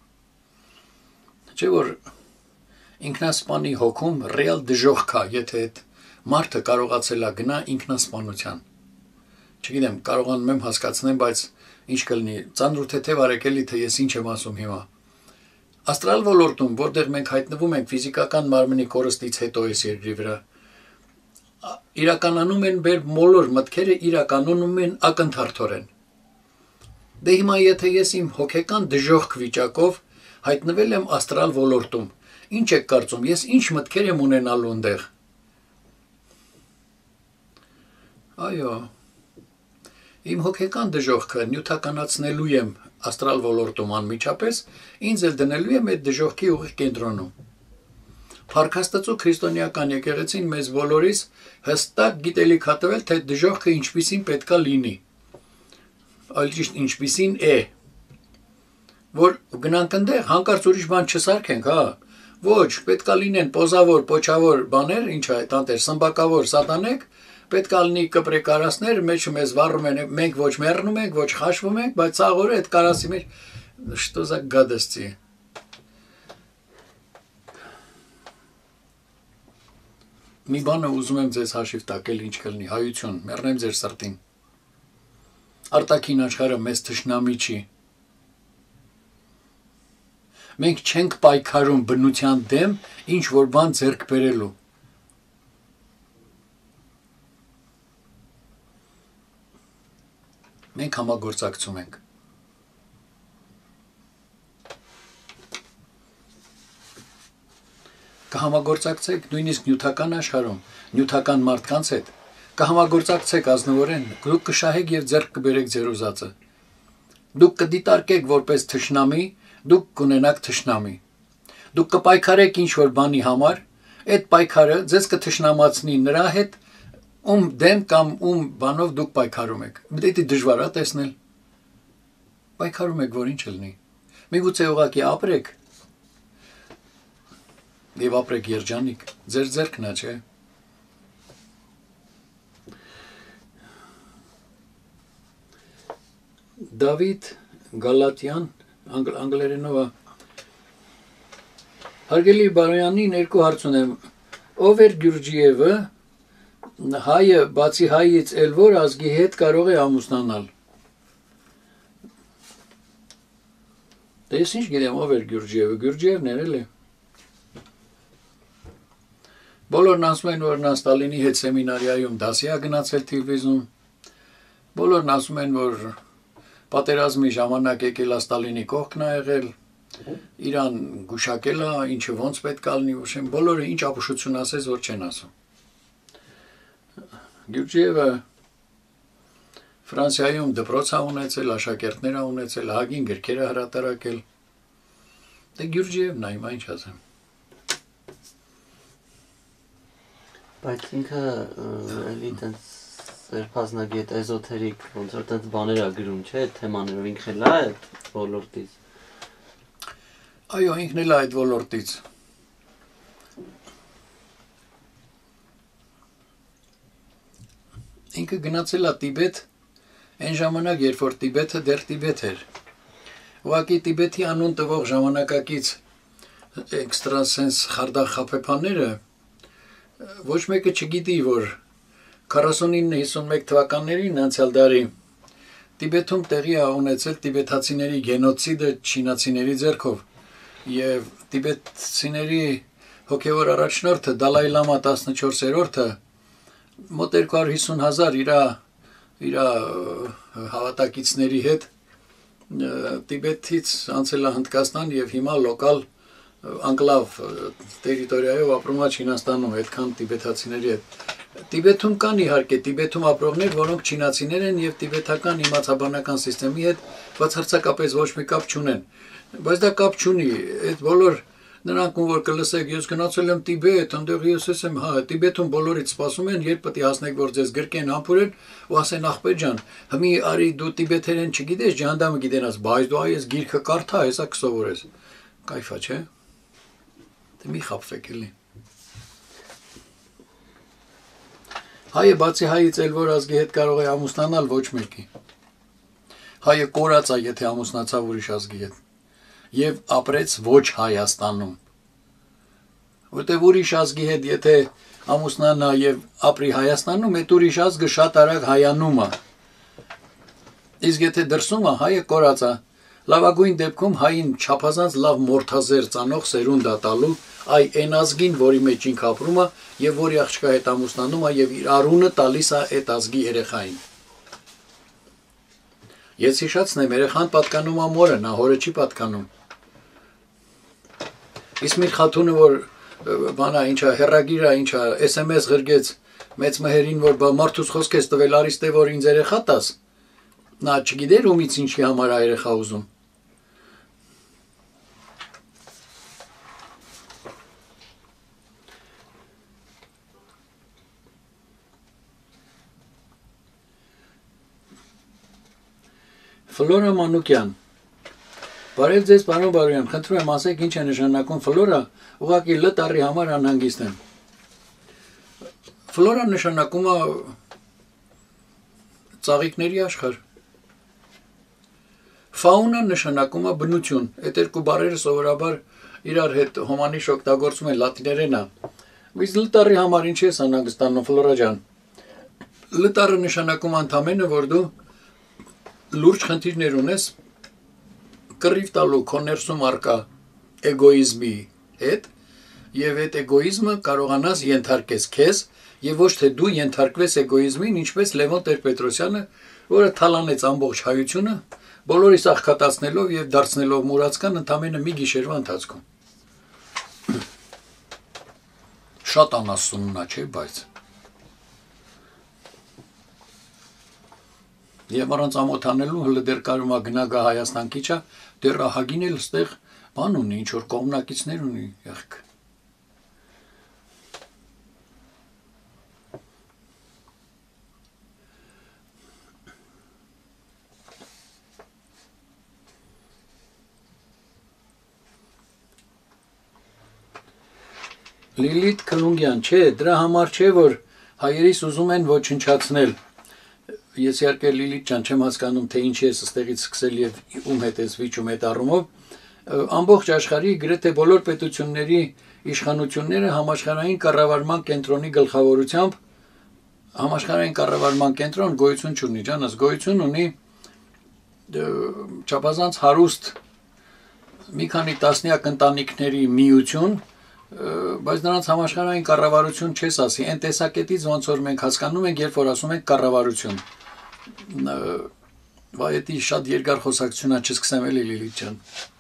Չէ որ ինքնասպանի հոգում ռեալ դժոխք կա, եթե այդ մարդը կարողացել է գնա ինքնասպանության։ Չգիտեմ, կարողանում եմ հասկացնեմ, բայց ինչ կլինի, ծանրութեթև արեք էլի, թե ես ինչ եմ ասում հիմա։ Աստրալ ոլորտում, որտեղ մենք հայտնվում ենք ֆիզիկական մարմնի կորստից հետո այս երկրի վրա, իրականանում են մեր բոլոր մտքերը իրականում են ակնթարթորեն։ Դե հիմա եթե ես իմ հոգեկան դժոխք վիճակով հայտնվել եմ աստրալ ոլորտում, ինչ եք կարծում, ես ինչ մտքեր եմ ունենալու այնտեղ։ Այո, իմ հոգեկան դժոխքը նյութականացնելու եմ աստրալ ոլորտում անմիջապես, ինձ էլ դնելու եմ այդ դժոխքի ուղիղ կենտրոնում։ Փառք Աստծո քրիստոնեական եկեղեցին մեզ բոլորիս հստակ գիտելիք հատվել, թե դժոխքը ինչպիսին պետքա լինի։ Այլ ճիշտ ինչպիսին է։ Որ գնանք այնտեղ հանկարծ ուրիշ բան չսարքենք, հա։ Ոչ, պետքա լինեն պոզավոր, պոչավոր բաներ, ինչ է, տանտեր, սմբակավոր սատանեք, պետքա լինի կպրեկարասներ, մեջը մեզ վառում են, մենք ոչ մեռնում ենք, ոչ խաշվում ենք, բայց ցաղորը այդ կարասի մեջ что за гадости։ Մի բանը ուզում եմ ձեզ հաշիվ տակել, ինչ կլինի, հայություն, մեռնեմ ձեր սրտին։ Արտաքին աշխարհը մեզ թշնամի չի։ Մենք չենք պայքարում բնության դեմ, ինչ որ բան ձեռք բերելու։ Մենք համագործակցում ենք։ Կհամագործակցեք նույնիսկ նյութական աշխարհում, նյութական մարդկանց հետ, կհամագործակցեք ազնվորեն, դուք կշահեք եւ ձեռք կբերեք ձեր ուզածը։ Դուք կդիտարկեք որպես թշնամի, դուք կունենաք թշնամի։ Դուք կպայքարեք ինչ որ բանի համար, այդ պայքարը ձեզ կթշնամացնի նրա հետ, ում դեմ կամ ում բանով դուք պայքարում եք։ Դե դժվար է տեսնել։ Պայքարում եք, որ ինչ լինի։ Միգուցե ուղղակի ապրեք։ Եվ ապրեք երջանիկ, ձեր ձեռքն է, չէ։ Դավիթ Գալատյան անգլերենով է։ Հարգելի բարոյանին երկու հարց ունեմ։ Ով էր Գյուրջիևը, հայը բացի հայից էլ որ ազգի հետ կարող է ամուսնանալ։ Դե ես ինչ գիտեմ, ով էր Գյուրջիևը, Գյուրջիևն էր էլի։ Բոլորն ասում են, որ նա Ստալինի հետ սեմինարիայում դասի է գնացել Թիֆլիսում։ Բոլորն ասում են, որ պատերազմի ժամանակ եկել է Ստալինի կողքն է եղել, իրան գուշակել է, ինչը ոնց պետք է լինի, ուշեմ, բոլորը ինչ ապուշություն ասես, որ չեն ասում։ Գյուրջիևը Ֆրանսիայում դպրոց է ունեցել, աշակերտներ է ունեցել, հագին գրքեր է հրատարակել։ Դե Գյուրջիևն է, հիմա ինչ ասեմ։ Բայց ինքը էլի տենց սերփազնագետ էզոթերիկ ոնց որ տենց բաներ է գրում, չէ՞, թեմաներով ինքն էլ է այդ ոլորտից։ Այո, ինքն էլ է այդ ոլորտից։ Ինքը գնացել է Տիբետ, այն ժամանակ, երբ որ Տիբեթը դեռ Տիբեթ էր։ Ուղղակի Տիբեթի անուն տվող ժամանակակից էքստրասենս խարդախապեփաները ոչ մեկը չգիտի, որ 49-51 թվականներին անցյալ դարի Տիբեթում տեղի է ունեցել տիբեթացիների գենոցիդը չինացիների ձեռքով եւ տիբեթցիների հոգեվոր առաջնորդը Դալայ Լամա 14-րդը մոտ 250,000 իր հավատակիցների հետ Տիբեթից անցել է Հնդկաստան եւ հիմա լոկալ անկլավ տերիտորիայով ապրում է Չինաստանում, այդքան տիբեթացիների հետ։ Տիբեթում կան իհարկե Տիբեթում ապրողներ, որոնք չինացիներ են եւ տիբեթական իմացաբանական համակարգի հետ բացարձակապես ոչ մի կապ չունեն։ Բայց դա կապ չունի, այդ բոլոր նրանք ում որ կլսեք, ես գնացել եմ Տիբեթ, այնտեղ ես ասեմ, հա, Տիբեթում բոլորից սպասում են, երբ պետք է հասնեք, որ ձեզ գրկեն, համբուրեն ու ասեն ախպեր ջան, հիմի արի դու տիբեթերեն չգիտես, ջանդամը գիտենաս, բայց դու այս գիրքը կարդա, հեսա կսովորես։ Կայֆա, չէ՞։ Դե մի խաբվեք էլի։ Հայը բացի հայից էլ որ ազգի հետ կարող է ամուսնանալ ոչ մեկի։ Հայը կորած է, եթե ամուսնացավ ուրիշ ազգի հետ։ Եվ ապրեց ոչ Հայաստանում։ Որտեւ ուրիշ ազգի հետ եթե ամուսնանա եւ ապրի Հայաստանում, այդ ուրիշ ազգը շատ արագ հայանում է։ Իսկ եթե դրսում է հայը կորած է, լավագույն դեպքում հային չափազանց լավ մորթազեր ծանող սերունդ է տալու այ այն ազգին, որի մեջ ինքը ապրում է եւ որի աղջկա հետ ամուսնանում է եւ իր արունը տալիս է այդ ազգի երեխային։ Ես հիշացնեմ, երեխան պատկանում է մորը, նա հորը չի պատկանում։ Իսկ մի խաթունը, որ բանա ինչա հերագիրա, ինչա SMS գրգեց մեծ մհերին, որ մարդուց խոսք ես տվել, արի ստե որ ինձ երեխա տաս, նա չգիտեր ումից ինչի համար է երեխա ուզում։ Ֆլորա Մանուկյան, բարև ձեզ պարոն Բարոյան, խնդրում եմ ասեք ինչ է նշանակում ֆլորա, ուղղակի Լ տառի համար անհանգիստ եմ։ Ֆլորա նշանակում է ծաղիկների աշխարհ։ Ֆաունա նշանակում է բնություն, այդ երկու բառերը սովորաբար իրար հետ հոմանիշ օգտագործում են լատիներեն է։ Իսկ Լ տառի համար ինչ ես անհանգստանում ֆլորա ջան։ Լ տառը նշանակում ընդամենը, որ դու լուրջ խնդիրներ ունես կռիվ տալու քո ներսում արկա էգոիզմի հետ եւ այդ էգոիզմը կարողանաս ենթարկես քեզ եւ ոչ թե դու ենթարկվես էգոիզմին, ինչպես Լևոն Տեր-Պետրոսյանը, որը թալանեց ամբողջ հայությունը, բոլորիս աղքատացնելով եւ դարձնելով մուրացկան ընդամենը մի գիշերվա ընթացքում։ Շատ անասուննա չէ, բայց Եվ առանց ամոթանելու հլը դեր կարում է գնա գա Հայաստան քիչա, դեր ահագին էլ ստեղ բան ունի, ինչ-որ կողմնակիցներ ունի, եղք։ Լիլիթ Քլունգյան, չէ, դրա համար չէ, որ հայերիս ուզում են ոչնչացնել։ Ես իհարկե Լիլիթ ջան չեմ հասկանում, թե ինչի ես ստեղից սկսել եւ ում հետ ես վիճում այդ առումով, ամբողջ աշխարհի գրեթե բոլոր պետությունների իշխանությունները համաշխարհային կառավարման կենտրոնի գլխավորությամբ համաշխարհային կառավարման կենտրոն գոյություն չունի, ջանս, գոյություն ունի չափազանց հարուստ մի քանի տասնյակ ընտանիքների միություն, բայց նրանց համաշխարհային կառավարություն չես ասի, այն տեսակետից ոնց որ մենք հասկանում ենք, երբ որ ասում ենք կառավարություն։ Վայետի շատ երկար խոսակցությունա չսկսեմ էլի Լիլիթ ջան։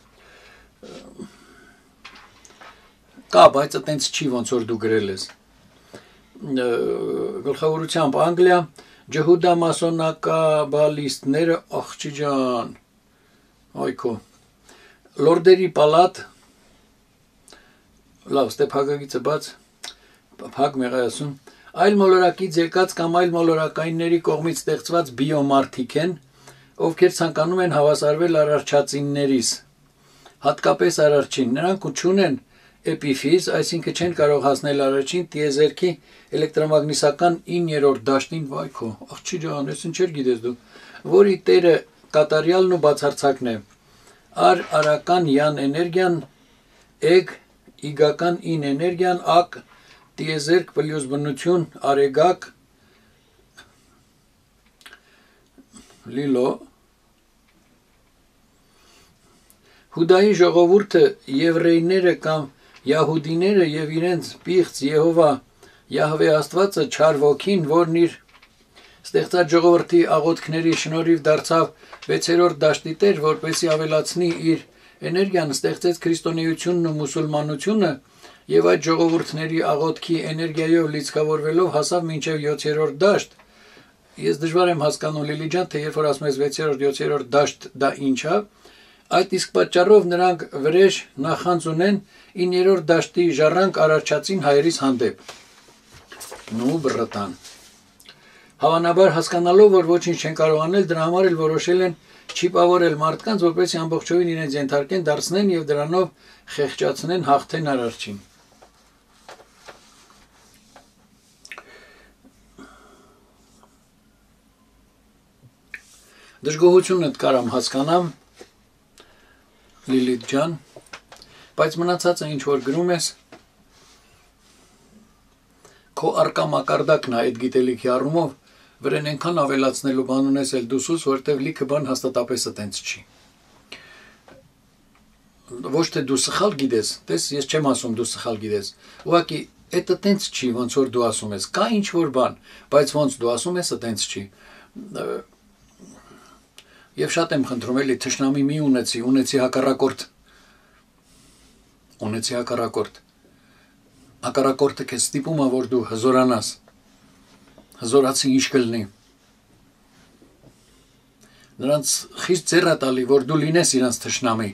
Կա, բայց այտենց չի ոնց որ դու գրել ես։ Գլխավորությամբ Անգլիա, ջհուդա մասոնակաբալիստները, աղջի ջան, այքո, լորդերի պալատ, լավ, ստե փակագիծը բաց, փակ մեղայասում, այլ մոլորակից եկած կամ այլ մոլորակայինների կողմից ստեղծված բիոմարդիկ են, ովքեր ցանկանում են հավասարվել արարչածիններիս, հատկապես արարչին, նրանք չունեն էպիֆիզ, այսինքն չեն կարող հասնել արարչին տիեզերքի էլեկտրոմագնիսական 9-րդ դաշտին, վայքո, աղջի ջան, ես ինչեր գիտես դու, որի տերը կատարյալն ու բացարձակն է, արական յան էներգիան, էգ, իգական ին էներգիան, ակ, տիեզերք պլյուս բնություն, արեգակ, լիլո, հուդայի ժողովուրդը եվրեյները կամ Յահուդիները եւ իրենց պիղծ Եհովա Յահվե Աստվածը չար ոգին, որն իր ստեղծած ժողովրդի աղոթքների շնորհիվ դարձավ 6-րդ դաշտի տեր, որպեսզի ավելացնի իր էներգիան, ստեղծեց քրիստոնեությունն ու մուսուլմանությունը եւ այդ ժողովուրդների աղոթքի էներգիայով լիցքավորվելով հասավ մինչեւ 7-րդ դաշտ։ Ես դժվար եմ հասկանում Լիլի ջան, թե երբ որ ասում ես 6-րդ, 7-րդ դաշտ դա ինչ է, այդ իսկ պատճառով նրանք վրեժ նախանձ ունեն 9-րդ դաշտի ժառանգ արարչածին հայերիս հանդեպ։ Նու բրտան։ Հավանաբար հասկանալով, որ ոչինչ չեն կարող անել, դրա համար էլ որոշել են չիպավորել մարդկանց, որպեսզի ամբողջովին իրենց ենթարկեն, դարձնեն եւ դրանով խեղճացնեն, հաղթեն արարչին։ Դժգոհությունդ կարամ հասկանամ, Լիլիթ ջան, բայց մնացածը ինչ որ գրում ես, քո արկա մակարդակն է այդ գիտելիքի առումով, վրեն այնքան ավելացնելու բան ունես էլ դուսուս, որտեվ լիքը բան հաստատապես այտենց չի։ Ոչ թե դու սխալ գիտես, տես ես չեմ ասում դու սխալ գիտես։ Ուղղակի դա այտենց չի, ոնց որ դու ասում ես։ Կա ինչ որ բան, բայց ոնց դու ասում ես, այտենց չի։ Եվ շատ եմ խնդրում էլի թշնամի մի ունեցի հակառակորդ։ Ունեցի հակառակորդ։ Հակառակորդը քեզ ստիպում է, որ դու հզորանաս։ Հզորացի ինչ կլինի։ Նրանց խիստ ձեռ է տալի, որ դու լինես իրանց թշնամի։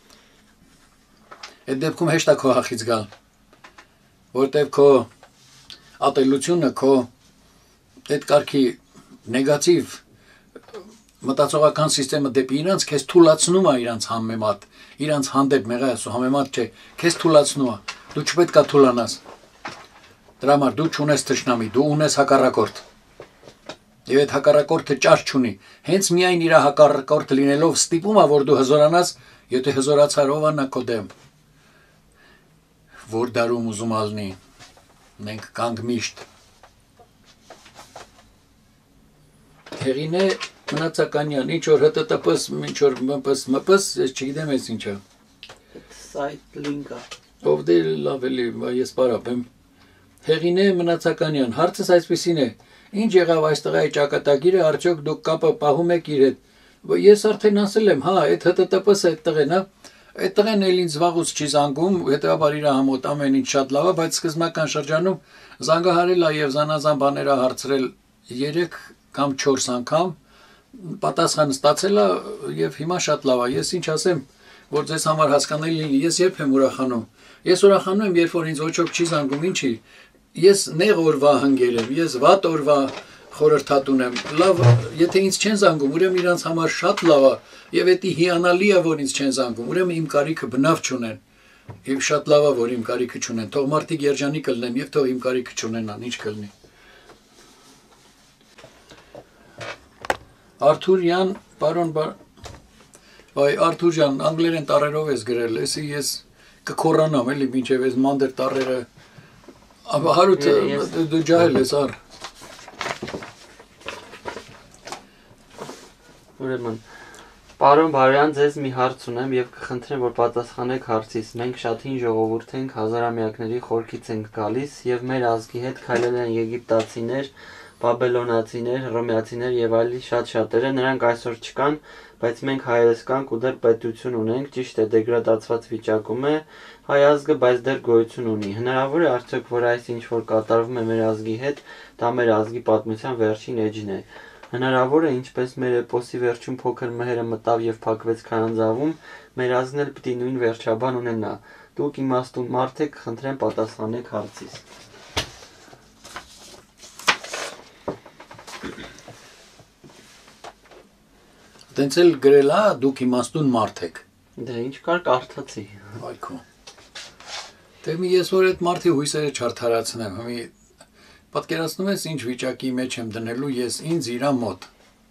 Այդ դեպքում հեշտ է քո հախից գալ, որտեվ քո ատելությունը, քո այդ կարգի նեգատիվ մտածողական համակարգը դեպի իրանց քեզ թուլացնում է իրանց համեմատ, իրանց հանդեպ մեղայասու համեմատ չէ, քեզ թուլացնում է, դու չպետք է թուլանաս։ Դրա համար դու չունես թշնամի, դու ունես հակառակորդ։ Եվ այդ հակառակորդը ճար չունի, հենց միայն իր հակառակորդը լինելով ստիպում է, որ դու հզորանաս, եթե հզորացար ով անա քո դեմ։ Որ դարում ուզում ալնի, մենք կանք միշտ։ Հեղին է Մնացականյան, ինչ որ հտտպս, ինչ որ մպս, ես չգիտեմ ես ինչա։ Սայթ լինկա։ Ով դե լավ էլի, ես պարապեմ։ Հեղին է Մնացականյան, հարցս այսպեսին է, ինչ եղավ այստեղ այդ ճակատագիրը, արդյոք դուք կապը պահում եք իր հետ։ Ես արդեն ասել եմ, հա, այդ հտտպս այդտեղ են, հա։ Այդ տղեն էլ ինձ վաղուց չի զանգում, հետևաբար իր համոտ ամեն ինչ շատ լավ է, բայց սկզբնական շրջանում զանգահարել է եւ զանազան բաներ է հարցրել 3 կամ 4 անգամ, պատասխան ստացել է եւ հիմա շատ լավ է։ Ես ինչ ասեմ, որ ձեզ համար հասկանալի լինի, ես երբ եմ ուրախանում։ Ես ուրախանում եմ, երբ որ ինձ ոչ ոք չի զանգում, ինչի։ Ես նեղ օրվա հանգեր եմ, ես վատ օրվա խորհրդատ ունեմ։ Լավ, եթե ինձ չեն զանգում, ուրեմն իրանց համար շատ լավ է, եւ դա հիանալի է, որ ինձ չեն զանգում, ուրեմն իմ կարիքը բնավ չունեն։ Եվ շատ լավ է, որ իմ կարիքը չունեն։ Թող մարդիկ երջանիկ լինեն եւ թող իմ կարիքը չունենան, ինչ կլինի։ Արթուրյան, պարոն Այ Արթուր ջան, անգլերեն տառերով ես գրել, էսի ես կքորանամ, էլի մինչեւ այս մանդեր տառերը։ Աբա հարուտ դու ջահել ես առ։ Ուրեմն Պարոն Բարյան, ձեզ մի հարց ունեմ եւ կխնդրեմ, որ պատասխանեք հարցիս։ Մենք շատ հին ժողովուրդ ենք, հազարամյակների խորքից ենք գալիս եւ մեր ազգի հետ քայլել են եգիպտացիներ, բաբելոնացիներ, հռոմեացիներ եւ այլի շատ-շատերը, նրանք այսօր չկան, բայց մենք հայերս կանք ու դեռ պետություն ունենք, ճիշտ է, դեգրադացված վիճակում է հայ ազգը, բայց դեռ գոյություն ունի։ Հնարավոր է արդյոք, որ այս ինչ որ կատարվում է մեր ազգի հետ, դա մեր ազգի պատմության վերջին էջն է։ Հնարավոր է, ինչպես մեր էպոսի վերջում փոքր մհերը մտավ եւ փակվեց քարանձավում, մեր ազգն էլ պիտի նույն վերջաբան ունենա։ Դուք իմաստուն մարդ եք, խնդրեմ պատասխանեք հարցիս։ Տենց էլ գրել է, դուք իմաստուն մարդ եք։ Դե ինչ կար կարդացի։ Այքո։ Դե մի ես որ այդ մարդի հույսերը չարդարացնեմ, մի պատկերացնում ես ինչ վիճակի մեջ եմ դնելու ես ինձ իրա մոտ։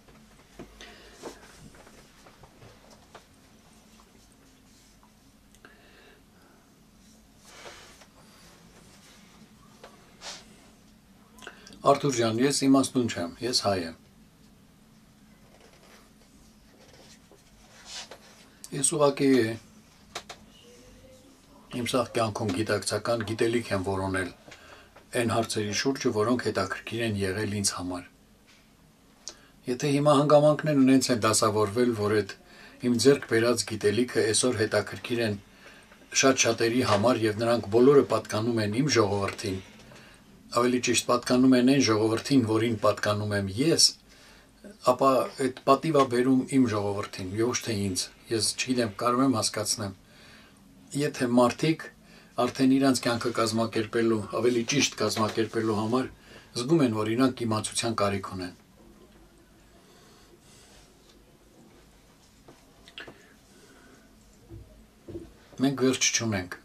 Արթուր ջան, ես իմաստուն չեմ, ես հայ եմ։ Ես ուղղակի իմ սաղ կյանքում գիտակցական գիտելիք եմ որոնել այն հարցերի շուրջը, որոնք հետաքրքիր են եղել ինձ համար։ Եթե հիմա հանգամանքներն ունենց են դասավորվել, որ այդ իմ ձեռք բերած գիտելիքը այսօր հետաքրքիր են շատ շատերի համար եւ նրանք բոլորը պատկանում են իմ ժողովրդին, ավելի ճիշտ պատկանում են այն ժողովրդին, որին պատկանում եմ ես, ապա այդ պատիվը բերում իմ ժողովրդին, ոչ թե ինձ։ Ես չգիտեմ, կարող եմ հասկացնեմ։ Եթե մարդիկ արդեն իրանց կյանքը կազմակերպելու, ավելի ճիշտ կազմակերպելու համար զգում են, որ իրանք իմացության կարիք ունեն։ Մենք վերջ չունենք։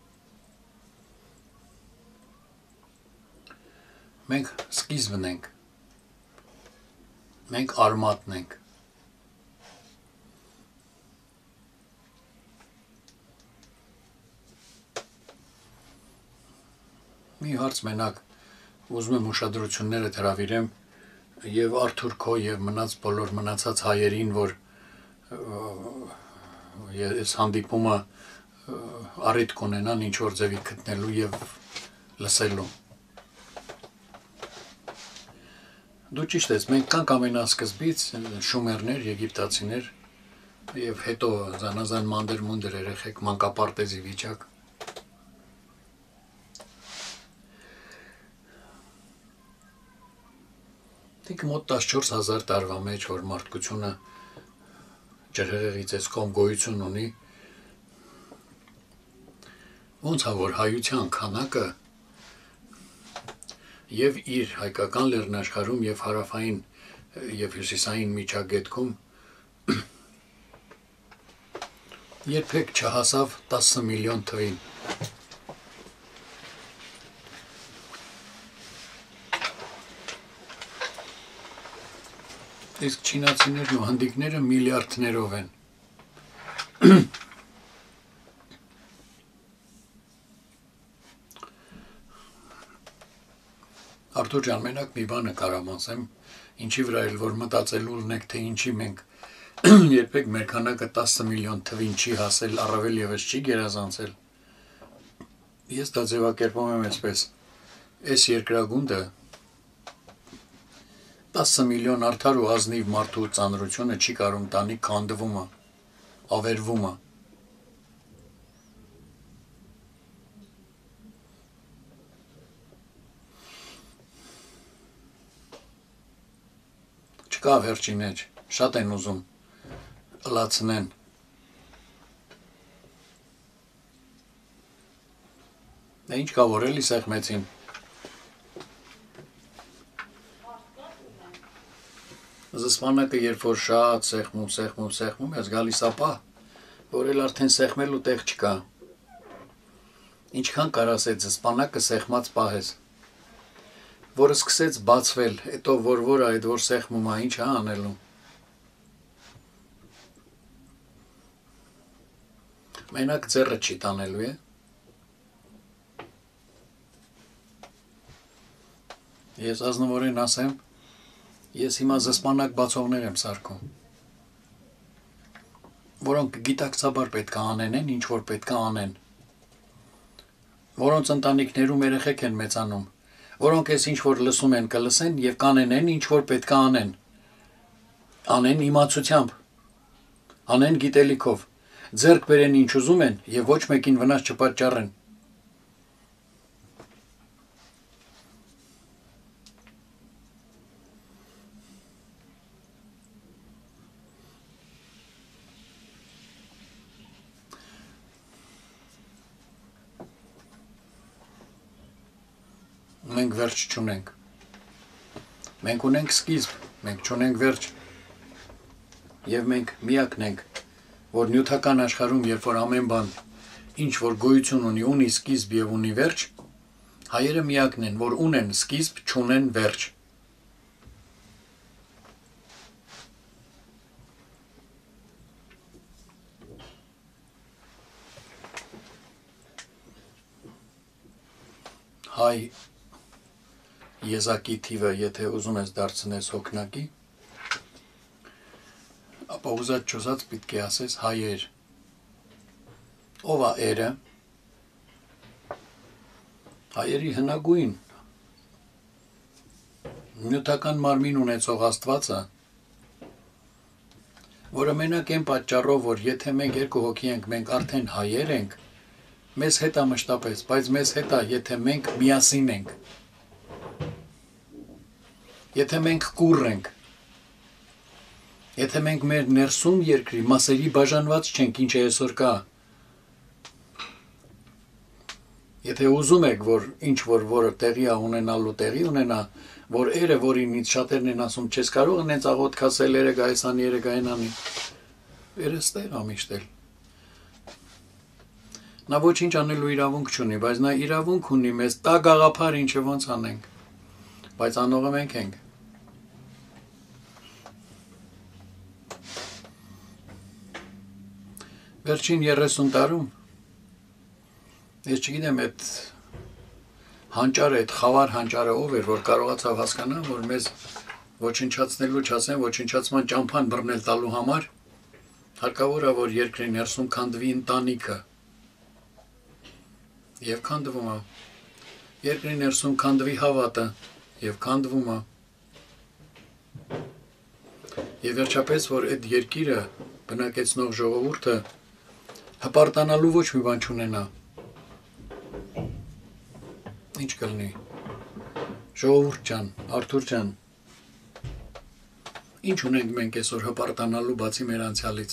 Մենք սկիզբն ենք։ Մենք արմատն ենք։ Մի հարց մենակ ուզում եմ ուշադրությունները հրավիրեմ եւ Արթուր քո եւ մնաց բոլոր մնացած հայերին, որ ես հանդիպումը առիթ կունենան ինչ որ ձևի գտնելու եւ լսելու։ Դու ճիշտ ես, մենք կանք ամենասկզբից շումերներ, եգիպտացիներ եւ հետո զանազան մանդեր-մունդեր երեխեք մանկապարտեզի վիճակ։ Դիք մոտ 14000 տարվա մեջ, որ մարդկությունը ջրհեղեղից այս կողմ գոյություն ունի, ոնց է որ հայության քանակը եւ իր հայկական լեռնաշխարհում եւ հարավային եւ հյուսիսային միջագետքում երբեք չհասավ 10 միլիոն թվին։ Իսկ չինացիներն ու հնդիկները միլիարդներով են։ Արտուր ջան, մենակ մի բանը կարամ ասեմ, ինչի վրա էլ որ մտածելու ունեք, թե ինչի մենք երբեք մեր քանակը 10 միլիոն թվին չի հասել, առավել եւս չի գերազանցել։ Ես դա ձևակերպում եմ այսպես. այս երկրագունդը 10 միլիոն արդար ու ազնիվ մարդու ծանրությունը չի կարող տանի քանդվումը, ավերվումը։ Չկա վերջին էջ, շատ են ուզում լացնեն։ Դա ինչ կա որ էլի սեղմեցին։ Զսպանակը երբ որ շատ սեղմում, ես գալիս ապա, որ էլ արդեն սեղմելու տեղ չկա։ Ինչքան կարաս այդ զսպանակը սեղմած պահես, որը սկսեց բացվել, հետո որ այդ որ սեղմում է, ինչ է անելու։ Մենակ ձեռը չի տանելու է։ Ես ազնվորեն ասեմ, ես հիմա զսպանակ բացողներ եմ սարքում, որոնք գիտակցաբար պետք է անեն, ինչ որ պետք է անեն, որոնց ընտանիքներում երեխեք են մեծանում, որոնք ես ինչ որ լսում են կլսեն եւ կանեն ինչ որ պետք է անեն իմացությամբ, անեն գիտելիքով, ձեռք բերեն ինչ ուզում են եւ ոչ մեկին վնաս չպատճառեն։ Մենք վերջ չունենք։ Մենք ունենք սկիզբ, մենք չունենք վերջ։ Եվ մենք միակն ենք, որ նյութական աշխարհում, երբ որ ամեն բան ինչ որ գոյություն ունի սկիզբ եւ ունի վերջ, հայերը միակն են, որ ունեն սկիզբ, չունեն վերջ։ Հայ եզակի թիվը, եթե ուզում ես դարձնես հոգնակի, ապա ուզած չուզած պետք է ասես հայեր։ Ով է էրը։ Հայերի հնագույն նյութական մարմին ունեցող Աստվածը, որը մենակ այն պատճառով, որ եթե մենք երկու հոգի ենք, մենք արդեն հայեր ենք, մեզ հետ է մշտապես, բայց մեզ հետ է, եթե մենք միասին ենք, եթե մենք կուռ ենք, եթե մենք մեր ներսում երկրի մասերի բաժանված չենք, ինչ է այսօր կա, եթե ուզում եք, որ ինչ որը տեղի է ունենալու տեղի ունենա, որ էրը, որինից շատերն են ասում, չես կարող նենց աղոտ քասել, երեգ այսանի, երեգ այնանի, էրը ստեղ ամիշտել։ Նա ոչինչ անելու իրավունք չունի, բայց նա իրավունք ունի մեզ տա գաղափար ինչը ոնց անենք, բայց անողը մենք ենք։ Վերջին 30 տարում, ես չգիտեմ այդ հանճարը, այդ խավար հանճարը ով էր, որ կարողացավ հասկանալ, որ մեզ ոչնչացնելու չասեն, ոչնչացման ճամփան բռնել տալու համար հարկավոր է, որ երկրի ներսում քանդվի ընտանիքը։ Եվ քանդվում է։ Երկրի ներսում քանդվի հավատը, եւ քանդվում է։ Եվ վերջապես, որ այդ երկիրը բնակեցնող ժողովուրդը հպարտանալու ոչ մի բան չունենա։ Ինչ կլինի։ Ժողովուրդ ջան, Արթուր ջան, ինչ ունենք մենք այսօր հպարտանալու բացի մեր անցյալից։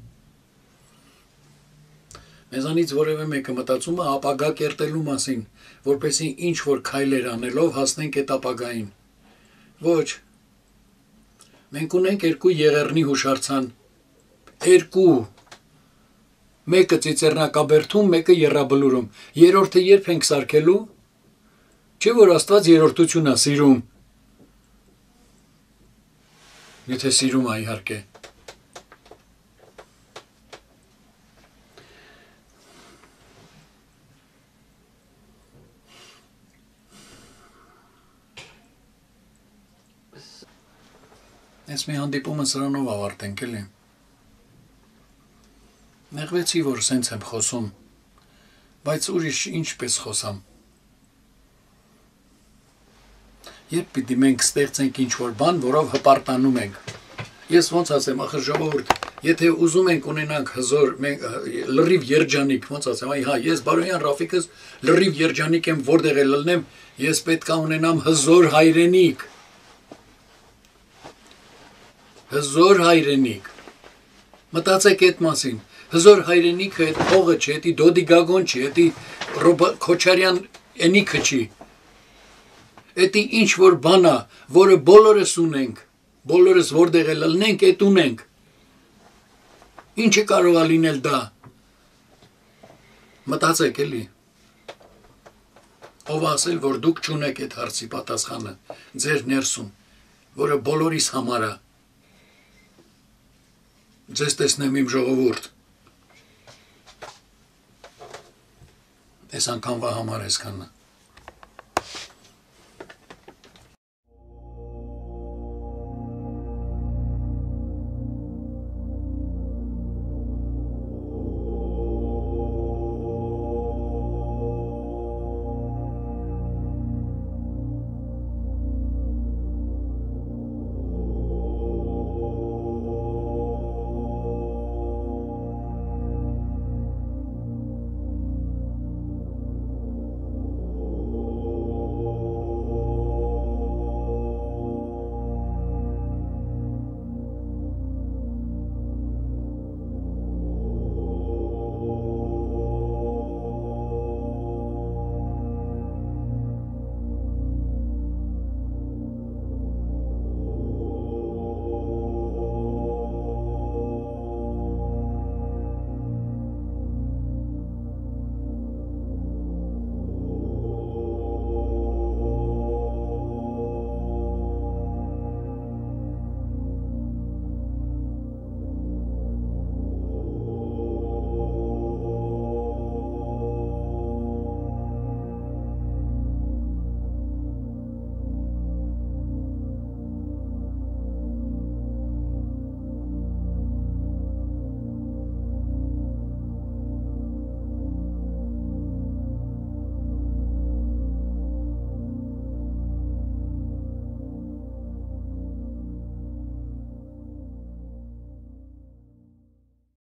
Մեզանից որևէ մեկը մտածում է ապագա կերտելու մասին, որպեսզի ինչ որ քայլեր անելով հասնենք այդ ապագային։ Ոչ։ Մենք ունենք երկու եղեռնի հուշարձան։ Երկու։ Մեկը ծիծեռնակաբերդում, մեկը եռաբլուրում։ Երրորդը երբ ենք սարքելու։ Չէ՞ որ Աստված երրորդություն է սիրում։ Եթե սիրում է իհարկե։ Այս մի հանդիպումը սրանով ավարտենք էլի։ Նեղվեցի, որ սենց եմ խոսում, բայց ուրիշ ինչպես խոսամ։ Երբ պիտի մենք ստեղծենք ինչ-որ բան, որով հպարտանում ենք։ Ես ոնց ասեմ, ախր ժողովուրդ, եթե ուզում ենք ունենանք հզոր, լրիվ երջանիկ, ոնց ասեմ, այ հա, ես Բարոյան Ռաֆիկս լրիվ երջանիկ եմ, որտեղ էլ լնեմ, ես պետք է ունենամ հզոր հայրենիք։ Հզոր հայրենիք։ Մտածեք այդ մասին։ Հզոր հայրենիքը այդ փողը չի, էդի Դոդի Գագոն չի, էդի Քոչարյան ընիքը չի։ Էդի ինչ որ բան է, որը բոլորս ունենք, բոլորս որտեղ էլ լնենք, այդ ունենք։ Ինչը կարող է լինել դա։ Մտածեք էլի։ Ով ասել, որ դուք չունեք այդ հարցի պատասխանը ձեր ներսում, որը բոլորիս համար է։ Ձեզ տեսնեմ իմ ժողովուրդ։ Այս անգամվա համար այսքանը։